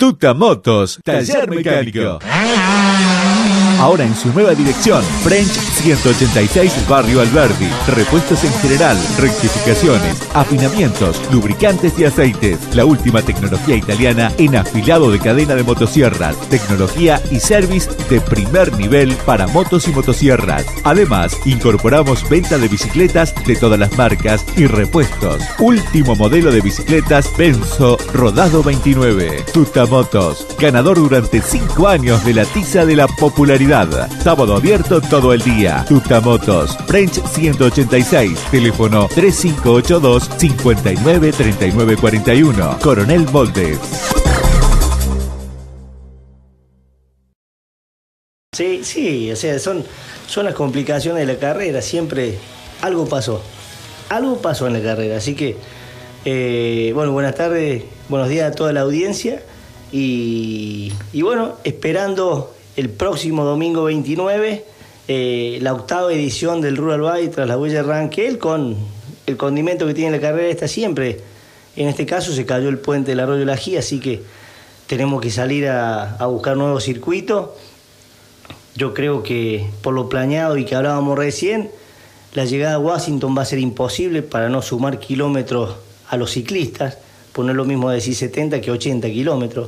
Tutamotos, taller mecánico. Ahora en su nueva dirección, French 186 Barrio Alberdi. Repuestos en general, rectificaciones, afinamientos, lubricantes y aceites. La última tecnología italiana en afilado de cadena de motosierras, tecnología y service de primer nivel para motos y motosierras. Además, incorporamos venta de bicicletas de todas las marcas y repuestos. Último modelo de bicicletas Benzo Rodado 29. Tutamotos, ganador durante 5 años de la tiza de la popularidad. Sábado abierto todo el día. Tutamotos, French 186, teléfono 3582 59 39 41. Coronel Moldes. Sí, o sea, son las complicaciones de la carrera. Siempre algo pasó en la carrera. Así que, bueno, buenas tardes, buenos días a toda la audiencia. Y bueno, esperando el próximo domingo 29, la 8ª edición del Rural Bike tras la huella de Ranquel, con el condimento que tiene la carrera esta siempre. En este caso se cayó el puente del Arroyo La Gía, así que tenemos que salir a buscar nuevos circuitos. Yo creo que por lo planeado y que hablábamos recién, la llegada a Washington va a ser imposible para no sumar kilómetros a los ciclistas, pues no es lo mismo decir 70 que 80 kilómetros.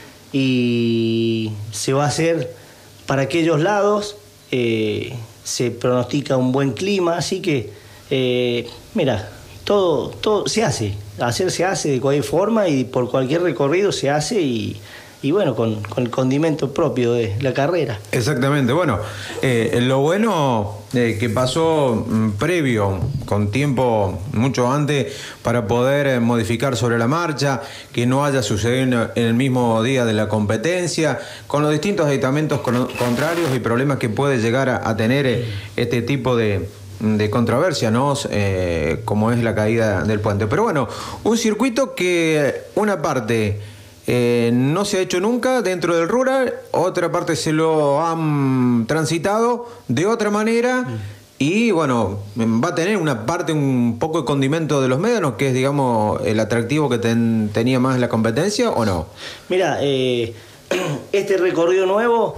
Y se va a hacer para aquellos lados, se pronostica un buen clima, así que, mira, todo se hace, se hace de cualquier forma y por cualquier recorrido se hace y bueno, con el condimento propio de la carrera. Exactamente, bueno, lo bueno que pasó previo, con tiempo mucho antes, para poder modificar sobre la marcha, que no haya sucedido en el mismo día de la competencia, con los distintos aditamentos contrarios y problemas que puede llegar a tener este tipo de controversia, ¿no? Como es la caída del puente. Pero bueno, un circuito que una parte no se ha hecho nunca dentro del rural, otra parte se lo han transitado de otra manera y bueno, va a tener una parte un poco de condimento de los médanos, que es, digamos, el atractivo que tenía más la competencia, ¿o no? Mira, este recorrido nuevo,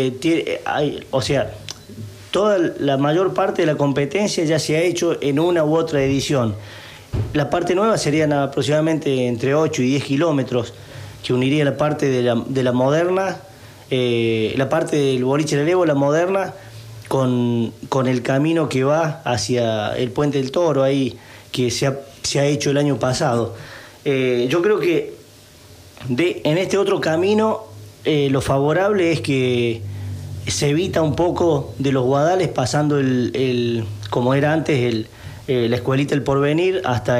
toda la mayor parte de la competencia ya se ha hecho en una u otra edición. La parte nueva serían aproximadamente entre 8 y 10 kilómetros, que uniría la parte de la moderna, la parte del boliche del Evo, la moderna, con el camino que va hacia el Puente del Toro, ahí, que se ha hecho el año pasado. Yo creo que en este otro camino, lo favorable es que se evita un poco de los guadales, pasando como era antes, la escuelita El Porvenir hasta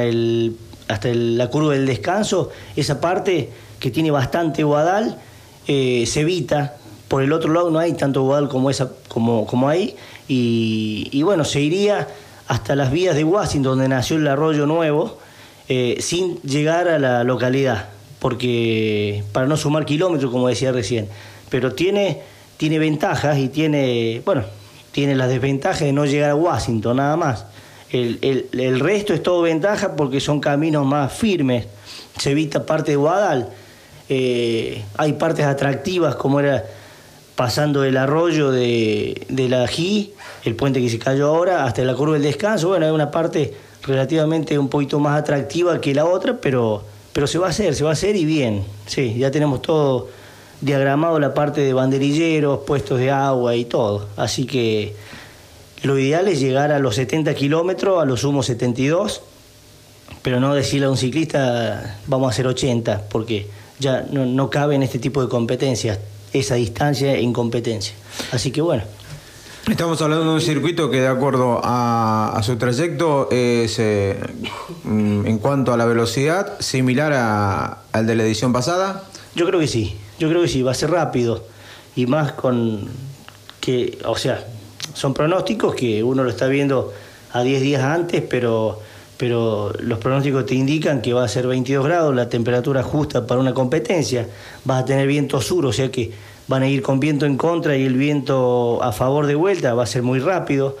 la curva del descanso. Esa parte que tiene bastante guadal, se evita. Por el otro lado no hay tanto guadal como hay, y bueno, se iría hasta las vías de Washington, donde nació el Arroyo Nuevo, sin llegar a la localidad, porque para no sumar kilómetros, como decía recién. Pero tiene ventajas y tiene las desventajas de no llegar a Washington, nada más. El resto es todo ventaja, porque son caminos más firmes, se evita parte de guadal. Hay partes atractivas, como era pasando el arroyo de la G, el puente que se cayó ahora, hasta la curva del descanso. Bueno, hay una parte relativamente un poquito más atractiva que la otra, pero se va a hacer y bien. Sí, ya tenemos todo diagramado, la parte de banderilleros, puestos de agua y todo. Así que lo ideal es llegar a los 70 kilómetros, a lo sumo 72, pero no decirle a un ciclista vamos a hacer 80, porque ya no cabe en este tipo de competencias esa distancia en competencia. Así que bueno. Estamos hablando de un circuito que, de acuerdo a su trayecto, es, en cuanto a la velocidad, similar al de la edición pasada. Yo creo que sí, va a ser rápido. Y más con que, o sea, son pronósticos que uno lo está viendo a 10 días antes, pero los pronósticos te indican que va a ser 22 grados, la temperatura justa para una competencia. Vas a tener viento sur, o sea que van a ir con viento en contra y el viento a favor de vuelta, va a ser muy rápido.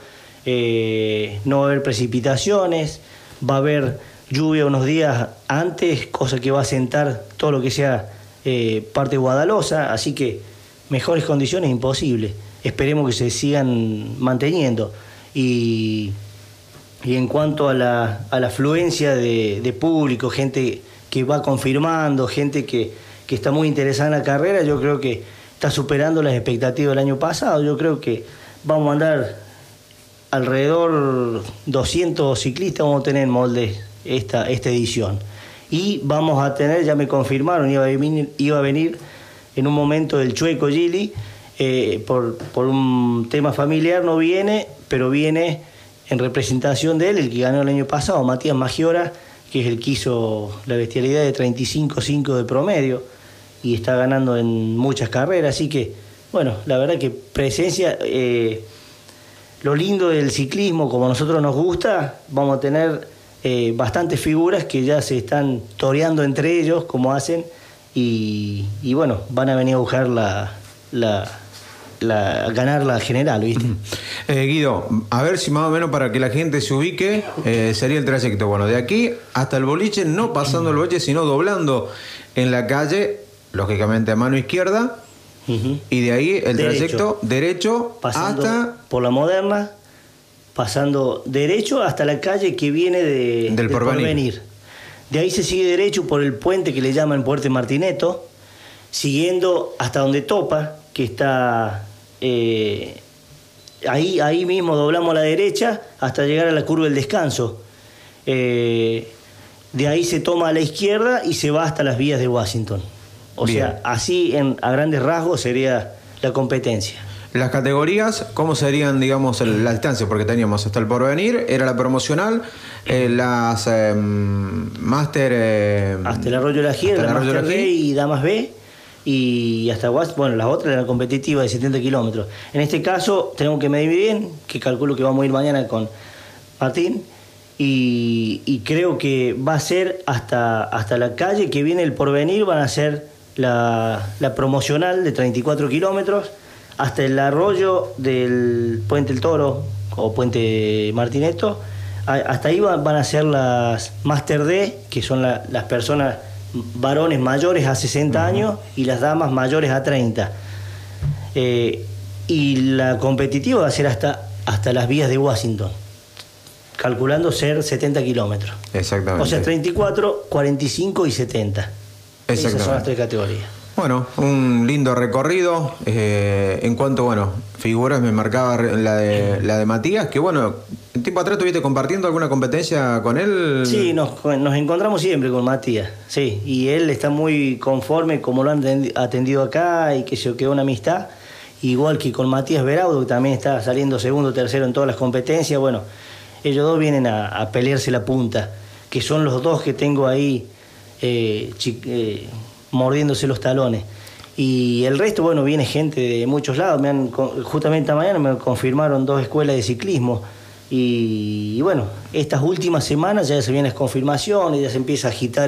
No va a haber precipitaciones, va a haber lluvia unos días antes, cosa que va a sentar todo lo que sea parte de Guadalosa, así que mejores condiciones imposible. Esperemos que se sigan manteniendo. Y en cuanto a la afluencia de público, gente que va confirmando, gente que está muy interesada en la carrera, yo creo que está superando las expectativas del año pasado. Yo creo que vamos a andar alrededor 200 ciclistas, vamos a tener en Moldes esta edición. Y vamos a tener, ya me confirmaron, iba a venir en un momento el Chueco Gili, por un tema familiar no viene, pero viene en representación de él, el que ganó el año pasado, Matías Maggiora, que es el que hizo la bestialidad de 35.5 de promedio y está ganando en muchas carreras. Así que, bueno, la verdad que presencia, lo lindo del ciclismo, como a nosotros nos gusta, vamos a tener bastantes figuras que ya se están toreando entre ellos, como hacen, y bueno, van a venir a buscar ganar la general, ¿viste? Guido, a ver si más o menos para que la gente se ubique, sería el trayecto. Bueno, de aquí hasta el boliche, no pasando el boliche, sino doblando en la calle, lógicamente a mano izquierda, y de ahí el trayecto derecho pasando hasta por la Moderna, pasando derecho hasta la calle que viene del Porvenir. De ahí se sigue derecho por el puente que le llaman Puente Martineto, siguiendo hasta donde topa, que está ahí mismo doblamos a la derecha hasta llegar a la curva del Descanso. De ahí se toma a la izquierda y se va hasta las vías de Washington. O Bien. sea, así a grandes rasgos sería la competencia. las categorías. ¿Cómo serían, digamos, la distancia? Porque teníamos hasta el Porvenir, era la promocional, las máster... hasta el Arroyo de la Gira, la Máster D y Damas B. Y hasta bueno, las otras eran competitivas de 70 kilómetros. En este caso tenemos que medir bien, que calculo que vamos a ir mañana con Martín, y creo que va a ser hasta la calle que viene el Porvenir, van a ser la promocional de 34 kilómetros, hasta el arroyo del Puente El Toro o Puente Martineto, hasta ahí van a ser las Máster D, que son las personas, varones mayores a 60 años y las damas mayores a 30. Y la competitiva va a ser hasta las vías de Washington, calculando ser 70 kilómetros. Exactamente. O sea, 34, 45 y 70. Esas son las tres categorías. Bueno, un lindo recorrido. En cuanto, bueno, figuras, me marcaba la de Matías, que bueno, un tiempo atrás estuviste compartiendo alguna competencia con él. Sí, nos encontramos siempre con Matías, sí, y él está muy conforme como lo han atendido acá y que se quedó una amistad, igual que con Matías Beraudo, que también está saliendo segundo, tercero en todas las competencias. Bueno, ellos dos vienen a pelearse la punta, que son los dos que tengo ahí mordiéndose los talones. Y el resto, bueno, viene gente de muchos lados. Justamente esta mañana me confirmaron 2 escuelas de ciclismo. Y bueno, estas últimas semanas ya se vienen las confirmaciones, ya se empieza a agitar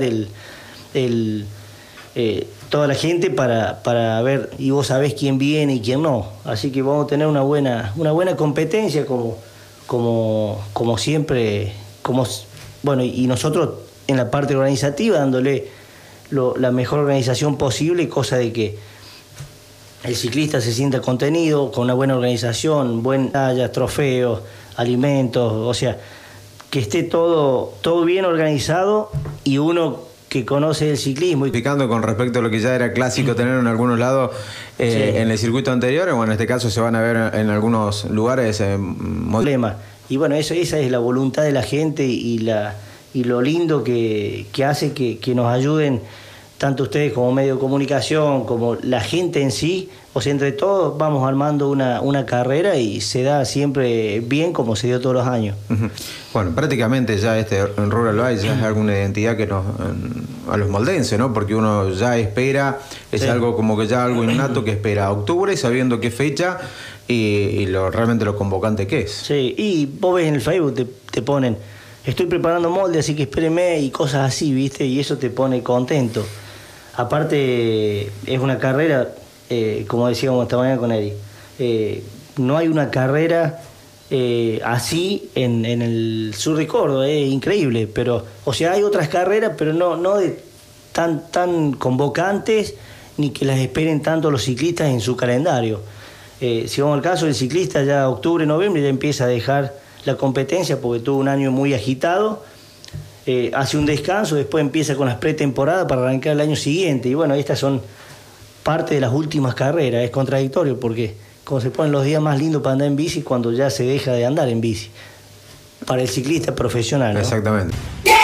toda la gente para ver, y vos sabés quién viene y quién no. Así que vamos a tener una buena competencia como siempre, bueno, y nosotros en la parte organizativa dándole la mejor organización posible, cosa de que el ciclista se sienta contenido, con una buena organización, buenas tallas, trofeos, alimentos, o sea, que esté todo bien organizado, y uno que conoce el ciclismo. Explicando con respecto a lo que ya era clásico tener en algunos lados Sí. en el circuito anterior, bueno, en este caso se van a ver en algunos lugares problema. Y bueno, esa es la voluntad de la gente y lo lindo que hace que nos ayuden tanto ustedes como medio de comunicación, como la gente en sí. O sea, entre todos vamos armando una carrera y se da siempre bien, como se dio todos los años. Bueno, prácticamente ya en Rural Bike ya es alguna identidad que a los moldenses, ¿no? Porque uno ya espera, es Sí. algo como que ya algo innato que espera octubre, sabiendo qué fecha y realmente lo convocante que es. Sí, y vos ves en el Facebook, te ponen, estoy preparando molde, así que espéreme, y cosas así, ¿viste? Y eso te pone contento. Aparte, es una carrera, como decíamos esta mañana con Eddie, no hay una carrera así en el sur de Córdoba, es increíble, pero, o sea, hay otras carreras, pero no de tan convocantes ni que las esperen tanto los ciclistas en su calendario. Si vamos al caso, el ciclista ya octubre, noviembre ya empieza a dejar la competencia porque tuvo un año muy agitado, hace un descanso, después empieza con las pretemporadas para arrancar el año siguiente. Y bueno, estas son parte de las últimas carreras. Es contradictorio porque como se ponen los días más lindos para andar en bici cuando ya se deja de andar en bici. Para el ciclista profesional, ¿no? Exactamente.